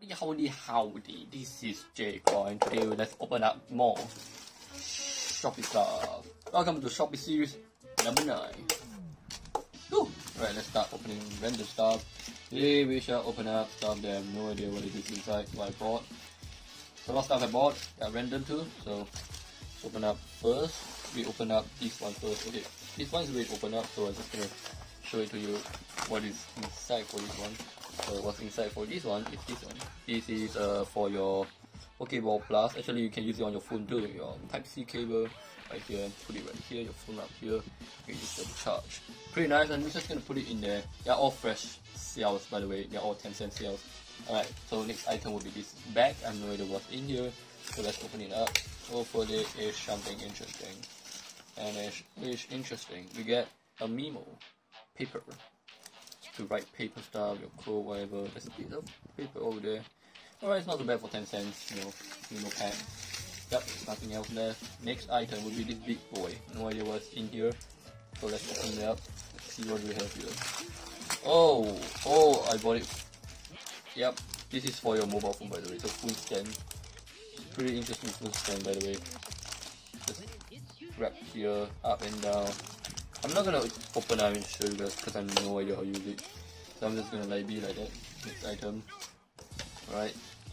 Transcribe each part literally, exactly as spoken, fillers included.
Howdy, howdy, this is J-Coin. Today let's open up more Shopee stuff. Welcome to Shopee series number nine. Woo. Alright, let's start opening random stuff. Today we shall open up stuff that I have no idea what it is inside, so I bought. So a lot of stuff I bought, are random too, so let's open up first. We open up this one first. Okay, this one is already open up, so I'm just gonna show it to you what is inside for this one. So what's inside for this one is this one. This is uh, for your Pokeball Plus. Actually, you can use it on your phone too. Your Type C cable right here, put it right here. Your phone up here. You can use it to charge. Pretty nice. And we're just gonna put it in there. They're all fresh sales, by the way. They're all ten cent sales. Alright. So next item will be this bag. I have no idea what's in here. So let's open it up. Hopefully it's something interesting. And it's, it's interesting. We get a memo paper. To write paper stuff, your code, whatever. There's a piece of paper over there. Alright, it's not too bad for ten cents, you know, you know, pen. Yep, there's nothing else left. Next item will be this big boy. No idea what's in here. So let's open it up. Let's see what we have here. Oh, oh, I bought it. Yep, this is for your mobile phone, by the way. It's a full stand. It's pretty interesting full stand, by the way. Just grab here, up and down. I'm not gonna open up and show you guys because I have no idea how to use it. So I'm just gonna like be like that. Next item. Alright.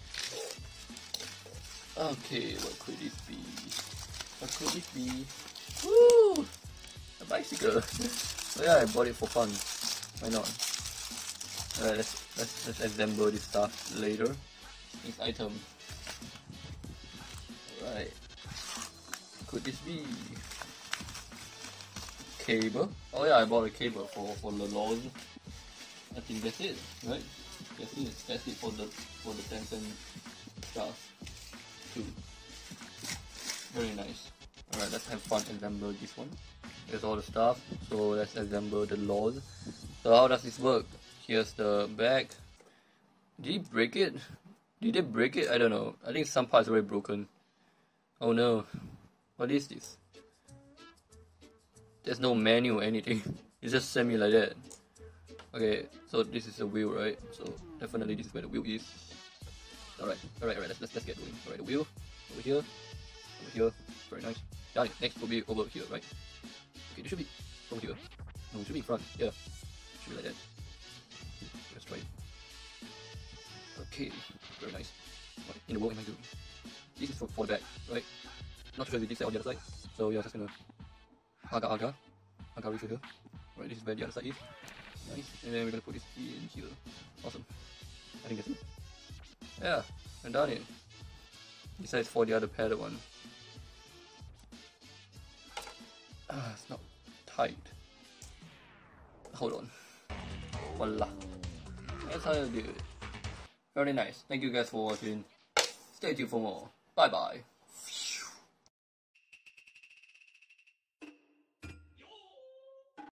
Okay, what could this be? What could this be? Woo! A bicycle! So yeah, I bought it for fun. Why not? Alright, let's, let's, let's assemble this stuff later. Next item. Alright. What could this be? Cable. Oh yeah, I bought a cable for for the laws. I think that's it, right? That's it. That's it for the for the ten cent stuff too. Very nice. Alright, let's have fun assemble this one. Here's all the stuff. So let's assemble the laws. So how does this work? Here's the bag. Did he break it? Did they break it? I don't know. I think some parts are already broken. Oh no. What is this? There's no menu or anything. It's just send me like that. Okay, so this is the wheel, right? So definitely this is where the wheel is. Alright, alright, alright, let's, let's, let's get going. Alright, the wheel, over here, over here, very nice. Got it, next will be over here, right? Okay, this should be over here. No, it should be in front, yeah. Should be like that. Let's try it. Okay, very nice. What in the world am I doing? This is for, for the back, right? Not sure if this side on the other side. So yeah, just gonna Aga Aga. Aga reach here. Right, this is where the other side is. Nice. And then we're gonna put this in here. Awesome. I think that's it. Yeah, I'm done it. This side is for the other padded one. Ah, it's not tight. Hold on. Voila. That's how you do it. Very nice. Thank you guys for watching. Stay tuned for more. Bye bye.